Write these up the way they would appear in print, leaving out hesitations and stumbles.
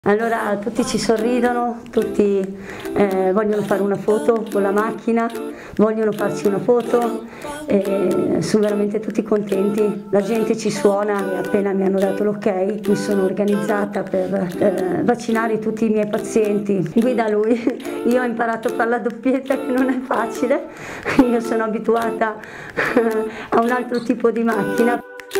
Allora tutti ci sorridono, tutti vogliono fare una foto con la macchina, vogliono farci una foto, sono veramente tutti contenti, la gente ci suona e appena mi hanno dato l'ok mi sono organizzata per vaccinare tutti i miei pazienti. Guida lui, io ho imparato a fare la doppietta che non è facile, io sono abituata a un altro tipo di macchina.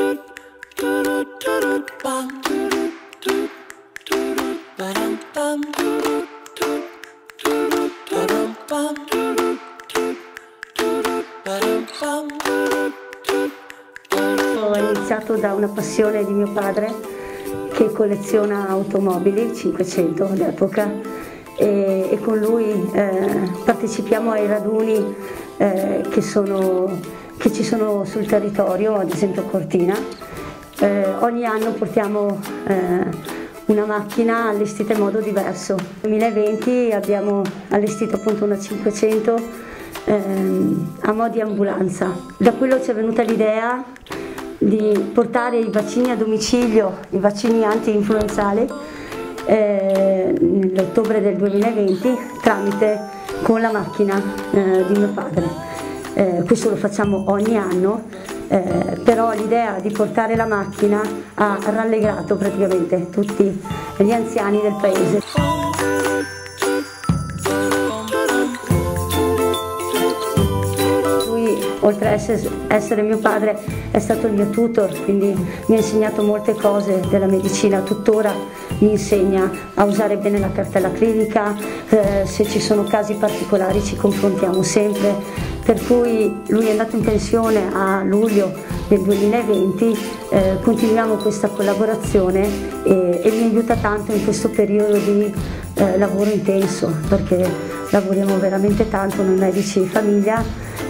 Ho iniziato da una passione di mio padre che colleziona automobili, 500 all'epoca, e con lui partecipiamo ai raduni che ci sono sul territorio, ad esempio a Cortina. Ogni anno portiamo una macchina allestita in modo diverso. Nel 2020 abbiamo allestito appunto una 500 a mo' di ambulanza. Da quello ci è venuta l'idea di portare i vaccini a domicilio, i vaccini anti-influenzali, nell'ottobre del 2020 con la macchina di mio padre. Questo lo facciamo ogni anno, però l'idea di portare la macchina ha rallegrato praticamente tutti gli anziani del paese. Lui, oltre a essere mio padre, è stato il mio tutor, quindi mi ha insegnato molte cose della medicina, tuttora mi insegna a usare bene la cartella clinica, se ci sono casi particolari ci confrontiamo sempre. Per cui lui è andato in pensione a luglio del 2020, continuiamo questa collaborazione e mi aiuta tanto in questo periodo di lavoro intenso, perché lavoriamo veramente tanto noi medici di famiglia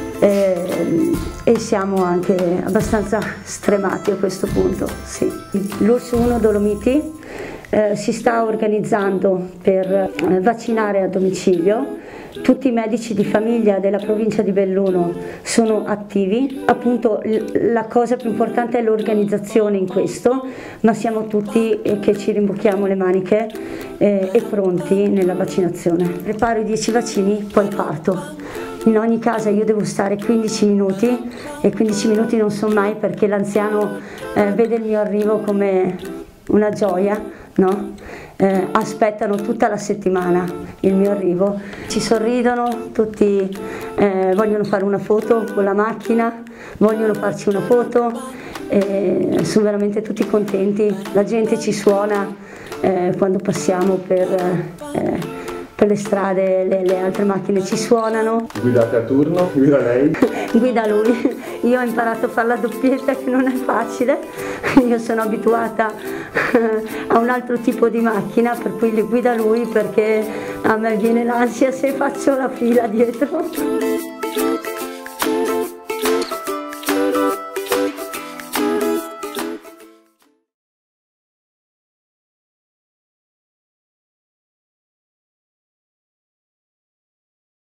e siamo anche abbastanza stremati a questo punto. Sì. L'Urs 1 Dolomiti si sta organizzando per vaccinare a domicilio. Tutti i medici di famiglia della provincia di Belluno sono attivi, appunto la cosa più importante è l'organizzazione in questo, ma siamo tutti che ci rimbocchiamo le maniche e pronti nella vaccinazione. Preparo i 10 vaccini, poi parto. In ogni casa io devo stare 15 minuti e 15 minuti non sono mai, perché l'anziano vede il mio arrivo come una gioia, no? Aspettano tutta la settimana il mio arrivo, ci sorridono, tutti vogliono fare una foto con la macchina, vogliono farci una foto, sono veramente tutti contenti, la gente ci suona quando passiamo per le strade, le altre macchine ci suonano. Guidate a turno? Guida lei? Guida lui, io ho imparato a fare la doppietta che non è facile, io sono abituata a un altro tipo di macchina, per cui le guida lui, perché a me viene l'ansia se faccio la fila dietro.